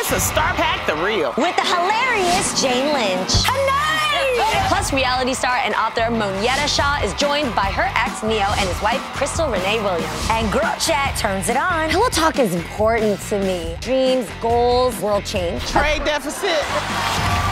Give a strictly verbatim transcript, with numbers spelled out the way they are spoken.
It's a Star Pack the Real. With the hilarious Jane Lynch. Plus, reality star and author Monyetta Shaw is joined by her ex, Neo, and his wife, Crystal Renay Williams. And Girl Chat turns it on. Pillow talk is important to me. Dreams, goals, world change. Trade deficit.